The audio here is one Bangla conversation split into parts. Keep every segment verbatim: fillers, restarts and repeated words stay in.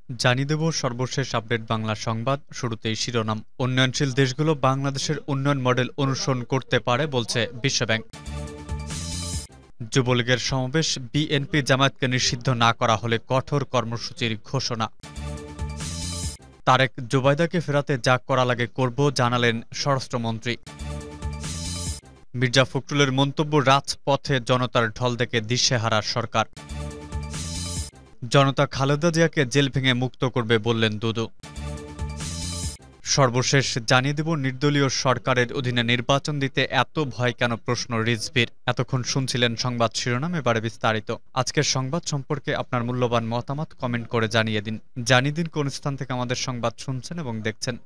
জানিয়ে দেব সর্বশেষ আপডেট বাংলা সংবাদ। শুরুতেই শিরোনাম। উন্নয়নশীল দেশগুলো বাংলাদেশের উন্নয়ন মডেল অনুসরণ করতে পারে বলছে বিশ্বব্যাংক। যুবলীগের সমাবেশ, বিএনপি জামায়াতকে নিষিদ্ধ না করা হলে কঠোর কর্মসূচির ঘোষণা। তারেক জুবাইদাকে ফেরাতে যা করা লাগে করব জানালেন স্বরাষ্ট্রমন্ত্রী। মির্জা ফখরুলের মন্তব্য, রাজপথে জনতার ঢল দেখে দিশেহারা সরকার। জনতা খালেদা জিয়াকে জেল ভেঙে মুক্ত করবে বললেন দুদু। সর্বশেষ জানিয়ে দেব, নির্দলীয় সরকারের অধীনে নির্বাচন দিতে এত ভয় কেন, প্রশ্ন রিজভির। এতক্ষণ শুনছিলেন সংবাদ শিরোনাম, এবারে বিস্তারিত। আজকের সংবাদ সম্পর্কে আপনার মূল্যবান মতামত কমেন্ট করে জানিয়ে দিন। জানিয়ে দিন কোন স্থান থেকে আমাদের সংবাদ শুনছেন এবং দেখছেন।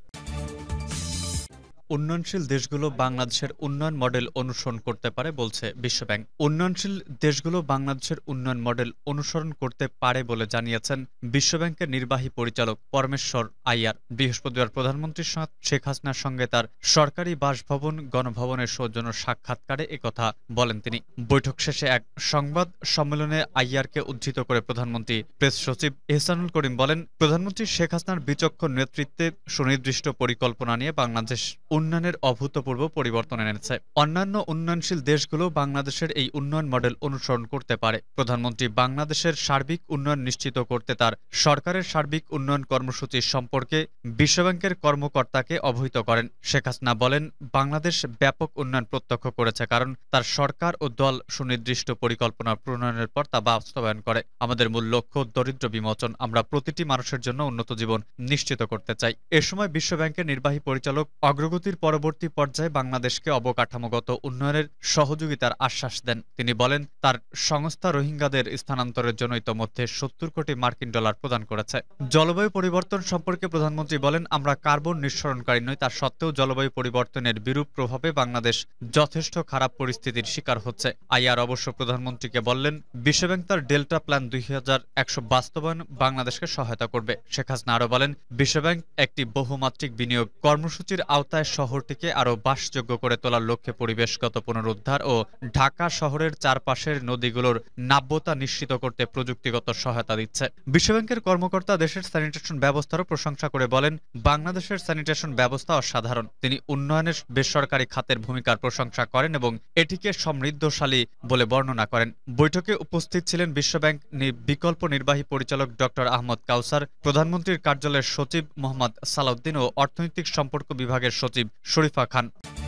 উন্নয়নশীল দেশগুলো বাংলাদেশের উন্নয়ন মডেল অনুসরণ করতে পারে বলছে বিশ্বব্যাংক। উন্নয়নশীল দেশগুলো বাংলাদেশের উন্নয়ন মডেল অনুসরণ করতে পারে বলে জানিয়েছেন বিশ্বব্যাংকের নির্বাহী পরিচালক পরমেশ্বর আইয়ার। বৃহস্পতিবার প্রধানমন্ত্রী শেখ হাসিনার সঙ্গে তার সরকারি বাসভবন গণভবনের সৌজন্য সাক্ষাৎকারে একথা বলেন তিনি। বৈঠক শেষে এক সংবাদ সম্মেলনে আইয়ারকে উদ্ধৃত করে প্রধানমন্ত্রী প্রেস সচিব এহসানুল করিম বলেন, প্রধানমন্ত্রী শেখ হাসিনার বিচক্ষণ নেতৃত্বে সুনির্দিষ্ট পরিকল্পনা নিয়ে বাংলাদেশ উন্নয়নের অভূতপূর্ব পরিবর্তন এনেছে। অন্যান্য উন্নয়নশীল দেশগুলো বাংলাদেশের এই উন্নয়ন মডেল অনুসরণ করতে পারে। প্রধানমন্ত্রী বাংলাদেশের সার্বিক উন্নয়ন নিশ্চিত করতে তার সরকারের সার্বিক উন্নয়ন কর্মসূচি সম্পর্কে বিশ্বব্যাংকের কর্মকর্তাকে অবহিত করেন। শেখ হাসিনা বলেন, বাংলাদেশ ব্যাপক উন্নয়ন প্রত্যক্ষ করেছে, কারণ তার সরকার ও দল সুনির্দিষ্ট পরিকল্পনা প্রণয়নের পর তা বাস্তবায়ন করে। আমাদের মূল লক্ষ্য দরিদ্র বিমোচন। আমরা প্রতিটি মানুষের জন্য উন্নত জীবন নিশ্চিত করতে চাই। এ সময় বিশ্বব্যাংকের নির্বাহী পরিচালক অগ্রগতি পরবর্তী পর্যায়ে বাংলাদেশকে অবকাঠামোগত উন্নয়নের সহযোগিতার আশ্বাস দেন। তিনি বলেন, তার সংস্থা রোহিঙ্গাদের স্থানান্তরের জন্য ইতোমধ্যে সত্তর কোটি মার্কিন ডলার প্রদান করেছে। জলবায়ু পরিবর্তন সম্পর্কে প্রধানমন্ত্রী বলেন, আমরা কার্বন নিঃসরণকারী নই, তা সত্ত্বেও জলবায়ু পরিবর্তনের বিরূপ প্রভাবে বাংলাদেশ যথেষ্ট খারাপ পরিস্থিতির শিকার হচ্ছে। আইয়ার অবশ্য প্রধানমন্ত্রীকে বললেন, বিশ্বব্যাংক তার ডেল্টা প্ল্যান দুই হাজার একশো বাস্তবায়ন বাংলাদেশকে সহায়তা করবে। শেখ হাসিনা আরও বলেন, বিশ্বব্যাংক একটি বহুমাত্রিক বিনিয়োগ কর্মসূচির আওতায় শহরটিকে আরও বাসযোগ্য করে তোলার লক্ষ্যে পরিবেশগত পুনরুদ্ধার ও ঢাকা শহরের চারপাশের নদীগুলোর নাব্যতা নিশ্চিত করতে প্রযুক্তিগত সহায়তা দিচ্ছে। বিশ্বব্যাংকের কর্মকর্তা দেশের স্যানিটেশন ব্যবস্থারও প্রশংসা করে বলেন, বাংলাদেশের স্যানিটেশন ব্যবস্থা অসাধারণ। তিনি উন্নয়নের বেসরকারি খাতের ভূমিকার প্রশংসা করেন এবং এটিকে সমৃদ্ধশালী বলে বর্ণনা করেন। বৈঠকে উপস্থিত ছিলেন বিশ্বব্যাংক বিকল্প নির্বাহী পরিচালক ডক্টর আহমদ কাউসার, প্রধানমন্ত্রীর কার্যালয়ের সচিব মোহাম্মদ সালাউদ্দিন ও অর্থনৈতিক সম্পর্ক বিভাগের সচিব শরীফা খান।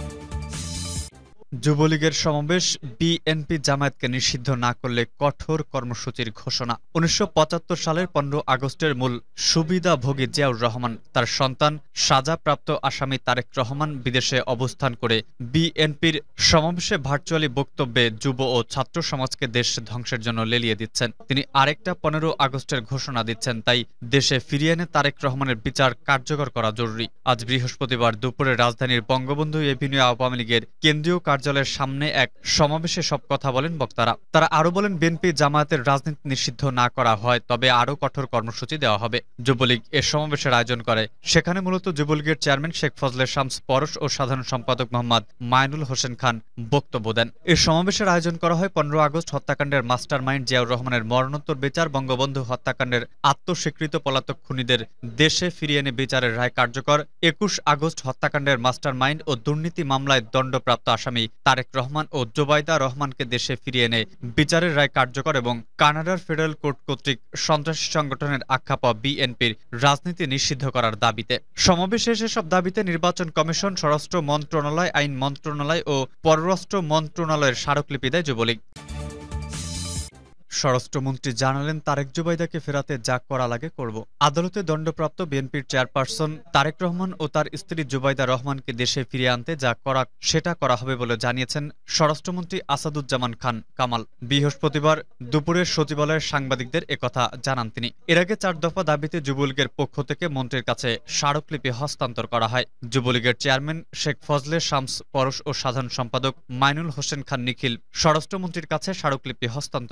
যুবলীগের সমাবেশ, বিএনপি জামায়াতকে নিষিদ্ধ না করলে কঠোর কর্মসূচির ঘোষণা। উনিশশো পঁচাত্তর সালের পনেরো আগস্টের মূল সুবিধাভোগী জিয়াউর রহমান, তার সন্তান সাজাপ্রাপ্ত আসামি তারেক রহমান বিদেশে অবস্থান করে বিএনপির সমাবেশে ভার্চুয়ালি বক্তব্যে যুব ও ছাত্র সমাজকে দেশ ধ্বংসের জন্য লেলিয়ে দিচ্ছেন। তিনি আরেকটা পনেরো আগস্টের ঘোষণা দিচ্ছেন, তাই দেশে ফিরিয়ে এনে তারেক রহমানের বিচার কার্যকর করা জরুরি। আজ বৃহস্পতিবার দুপুরে রাজধানীর বঙ্গবন্ধু এভিনিউ আওয়ামী লীগের কেন্দ্রীয় কার্যালয়ের সামনে এক সমাবেশে সব কথা বলেন বক্তারা। তারা আরো বলেন, বিএনপি জামায়াতের রাজনীতি নিষিদ্ধ না করা হয় তবে আরো কঠোর কর্মসূচি দেওয়া হবে। যুবলীগ এ সমাবেশের আয়োজন করে। সেখানে মূলত যুবলীগের চেয়ারম্যান শেখ ফজলে শামস পরশ ও সাধারণ সম্পাদক মোহাম্মদ মাইনুল হোসেন খান বক্তব্য দেন। এই সমাবেশের আয়োজন করা হয় পনেরো আগস্ট হত্যাকাণ্ডের মাস্টার মাইন্ড জিয়াউর রহমানের মরণোত্তর বিচার, বঙ্গবন্ধু হত্যাকাণ্ডের আত্মস্বীকৃত পলাতক খুনিদের দেশে ফিরিয়ে এনে বিচারের রায় কার্যকর, একুশ আগস্ট হত্যাকাণ্ডের মাস্টার মাইন্ড ও দুর্নীতি মামলায় দণ্ডপ্রাপ্ত আসামি তারেক রহমান ও জোবাইদা রহমানকে দেশে ফিরিয়ে এনে বিচারের রায় কার্যকর এবং কানাডার ফেডারেল কোর্ট কর্তৃক সন্ত্রাসী সংগঠনের আখ্যা পাওয়া বিএনপির রাজনীতি নিষিদ্ধ করার দাবিতে। সমাবেশ শেষে সব দাবিতে নির্বাচন কমিশন, স্বরাষ্ট্র মন্ত্রণালয়, আইন মন্ত্রণালয় ও পররাষ্ট্র মন্ত্রণালয়ের স্মারকলিপি দেয় যুবলীগ। স্বরাষ্ট্রমন্ত্রী জানালেন, তারেক জুবাইদাকে ফেরাতে যা করা লাগে করব। আদালতে দণ্ডপ্রাপ্ত বিএনপির চেয়ারপারসন তারেক রহমান ও তার স্ত্রী জুবাইদা রহমানকে দেশে ফিরিয়ে আনতে যা করা সেটা করা হবে বলে জানিয়েছেন স্বরাষ্ট্রমন্ত্রী আসাদুজ্জামান খান কামাল। বৃহস্পতিবার দুপুরে সচিবালয়ের সাংবাদিকদের একথা জানান তিনি। এর আগে চার দফা দাবিতে যুবলীগের পক্ষ থেকে মন্ত্রীর কাছে স্মারকলিপি হস্তান্তর করা হয়। যুবলীগের চেয়ারম্যান শেখ ফজলে শামস পরশ ও সাধারণ সম্পাদক মাইনুল হোসেন খান নিখিল স্বরাষ্ট্রমন্ত্রীর কাছে স্মারকলিপি হস্তান্তর করেন।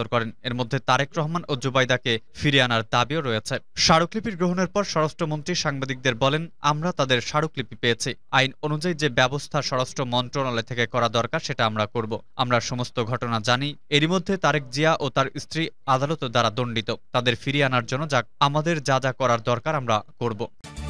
এর মধ্যে তারেক রহমান ও জুবাইদাকে ফিরিয়ে আনার দাবিও রয়েছে। স্মারকলিপি গ্রহণের পর স্বরাষ্ট্রমন্ত্রী সাংবাদিকদের বলেন, আমরা তাদের স্মারকলিপি পেয়েছি। আইন অনুযায়ী যে ব্যবস্থা স্বরাষ্ট্র মন্ত্রণালয় থেকে করা দরকার সেটা আমরা করব। আমরা সমস্ত ঘটনা জানি। এরই মধ্যে তারেক জিয়া ও তার স্ত্রী আদালত দ্বারা দণ্ডিত। তাদের ফিরিয়ে আনার জন্য যা আমাদের যা যা করার দরকার আমরা করব।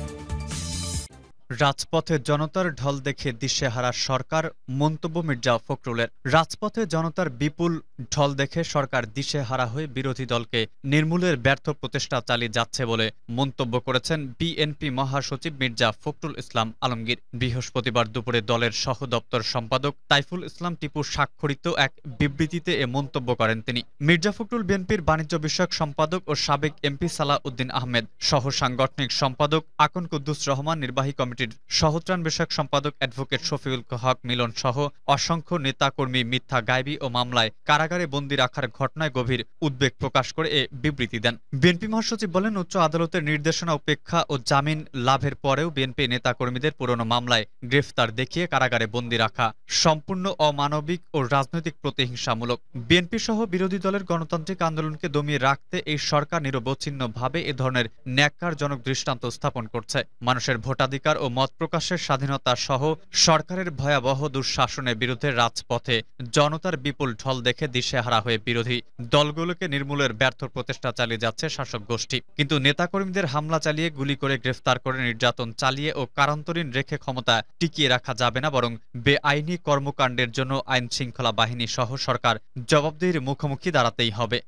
রাজপথে জনতার ঢল দেখে দিশেহারা সরকার, মন্তব্য মির্জা ফখরুলের। রাজপথে জনতার বিপুল ঢল দেখে সরকার দিশেহারা হয়ে বিরোধী দলকে নির্মূলের ব্যর্থ প্রচেষ্টা চালিয়ে যাচ্ছে বলে মন্তব্য করেছেন বিএনপি মহাসচিব মির্জা ফখরুল ইসলাম আলমগীর। বৃহস্পতিবার দুপুরে দলের সহ দপ্তর সম্পাদক তাইফুল ইসলাম টিপু স্বাক্ষরিত এক বিবৃতিতে এ মন্তব্য করেন তিনি। মির্জা ফখরুল বিএনপির বাণিজ্য বিষয়ক সম্পাদক ও সাবেক এমপি সালাহ উদ্দিন আহমেদ, সহ সাংগঠনিক সম্পাদক আকন কুদ্দুস রহমান, নির্বাহী কমিটির সহত্রাণ বিষয়ক সম্পাদক অ্যাডভোকেট শফিউল হক মিলন সহ অসংখ্য নেতাকর্মী মিথ্যা গায়েবী ও মামলায় কারাগারে বন্দী রাখার ঘটনায় গভীর উদ্বেগ প্রকাশ করে এ বিবৃতি দেন। বিএনপি মহাসচিব বলেন, উচ্চ আদালতের নির্দেশনা উপেক্ষা ও জামিন লাভের পরেও বিএনপি নেতাকর্মীদের পুরনো মামলায় গ্রেফতার দেখিয়ে কারাগারে বন্দী রাখা সম্পূর্ণ অমানবিক ও রাজনৈতিক প্রতিহিংসামূলক। বিএনপি সহ বিরোধী দলের গণতান্ত্রিক আন্দোলনকে দমিয়ে রাখতে এই সরকার নিরবচ্ছিন্নভাবে এ ধরনের ন্যাক্কারজনক দৃষ্টান্ত স্থাপন করছে। মানুষের ভোটাধিকার ও মত প্রকাশের স্বাধীনতা সহ সরকারের ভয়াবহ দুঃশাসনের বিরুদ্ধে রাজপথে জনতার বিপুল ঢল দেখে দিশেহারা হয়ে বিরোধী দলগুলোকে নির্মূলের ব্যর্থ প্রচেষ্টা চালিয়ে যাচ্ছে শাসক গোষ্ঠী। কিন্তু নেতাকর্মীদের হামলা চালিয়ে, গুলি করে, গ্রেফতার করে, নির্যাতন চালিয়ে ও কারান্তরীণ রেখে ক্ষমতা টিকিয়ে রাখা যাবে না, বরং বেআইনি কর্মকাণ্ডের জন্য আইন শৃঙ্খলা বাহিনী সহ সরকার জবাবদিহির মুখোমুখি দাঁড়াতেই হবে।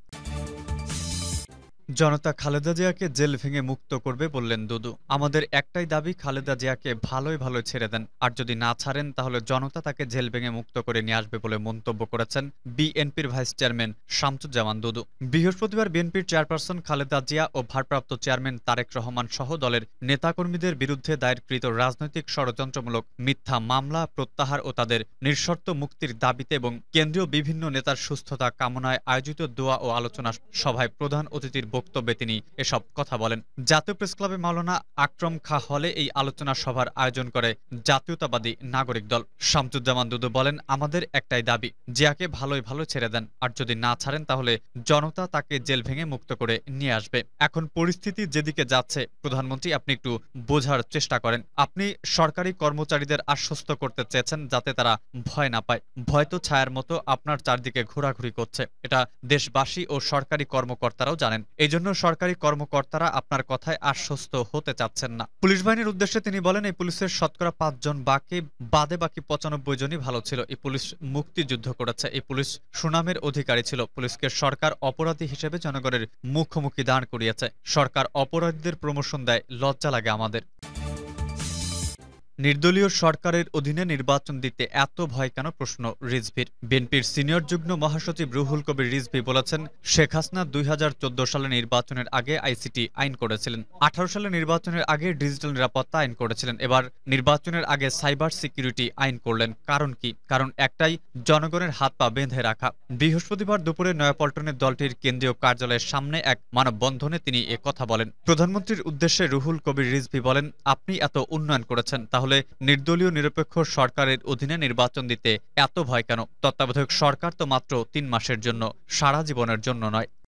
জনতা খালেদা জিয়াকে জেল ভেঙে মুক্ত করবে বললেন দুদু। আমাদের একটাই দাবি, খালেদা জিয়াকে ভালোই ভালো ছেড়ে দেন, আর যদি না ছাড়েন তাহলে জনতা তাকে জেল ভেঙে মুক্ত করে নিয়ে আসবে বলে মন্তব্য করেছেন বিএনপির ভাইস চেয়ারম্যান শামসুজ্জামান দুদু। বৃহস্পতিবার বিএনপির চেয়ারপারসন খালেদা জিয়া ও ভারপ্রাপ্ত চেয়ারম্যান তারেক রহমান সহ দলের নেতাকর্মীদের বিরুদ্ধে দায়েরকৃত রাজনৈতিক ষড়যন্ত্রমূলক মিথ্যা মামলা প্রত্যাহার ও তাদের নিঃশর্ত মুক্তির দাবিতে এবং কেন্দ্রীয় বিভিন্ন নেতার সুস্থতা কামনায় আয়োজিত দোয়া ও আলোচনা সভায় প্রধান অতিথির বক্তব্যে তিনি এসব কথা বলেন। জাতীয় প্রেসক্লাবে মাওলানা আকরম খা হলে এই আলোচনা সভার আয়োজন করে জাতীয়তাবাদী নাগরিক দল। শামসুজ্জামান দুদু বলেন, আমাদের একটাই দাবি, জিয়াকে ভালোই ভালো ছেড়ে দেন, আর যদি না ছাড়েন তাহলে জনতা তাকে জেল ভেঙে মুক্ত করে নিয়ে আসবে। এখন পরিস্থিতি যেদিকে যাচ্ছে, প্রধানমন্ত্রী আপনি একটু বোঝার চেষ্টা করেন। আপনি সরকারি কর্মচারীদের আশ্বস্ত করতে চেয়েছেন যাতে তারা ভয় না পায়। ভয় তো ছায়ার মতো আপনার চারদিকে ঘোরাঘুরি করছে, এটা দেশবাসী ও সরকারি কর্মকর্তারাও জানেন। এই জন্য সরকারি কর্মকর্তারা আপনার কথায় আশ্বস্ত হতে চাচ্ছেন না। পুলিশ বাহিনীর উদ্দেশ্যে তিনি বলেন, এই পুলিশের শতকরা পাঁচজন বাকি বাদে বাকি পঁচানব্বই জনই ভালো ছিল। এই পুলিশ মুক্তিযুদ্ধ করেছে, এই পুলিশ সুনামের অধিকারী ছিল। পুলিশকে সরকার অপরাধী হিসেবে জনগণের মুখোমুখি দাঁড় করিয়েছে। সরকার অপরাধীদের প্রমোশন দেয়, লজ্জা লাগে আমাদের। নির্দলীয় সরকারের অধীনে নির্বাচন দিতে এত ভয় কেন, প্রশ্ন রিজভির। বিএনপির সিনিয়র যুগ্ম মহাসচিব রুহুল কবির রিজভি বলেছেন, শেখ হাসিনা দুই হাজার চোদ্দ সালে নির্বাচনের আগে আইসিটি আইন করেছিলেন, আঠারো সালে নির্বাচনের আগে ডিজিটাল নিরাপত্তা আইন করেছিলেন, এবার নির্বাচনের আগে সাইবার সিকিউরিটি আইন করলেন। কারণ কি? কারণ একটাই, জনগণের হাত পা বেঁধে রাখা। বৃহস্পতিবার দুপুরে নয়াপল্টনের দলটির কেন্দ্রীয় কার্যালয়ের সামনে এক মানববন্ধনে তিনি এ কথা বলেন। প্রধানমন্ত্রীর উদ্দেশ্যে রুহুল কবির রিজভি বলেন, আপনি এত উন্নয়ন করেছেন, তাহলে নির্দলীয় নিরপেক্ষ সরকারের অধীনে নির্বাচন দিতে এত ভয় কেন? তত্ত্বাবধায়ক সরকার তো মাত্র তিন মাসের জন্য, সারা জীবনের জন্য নয়।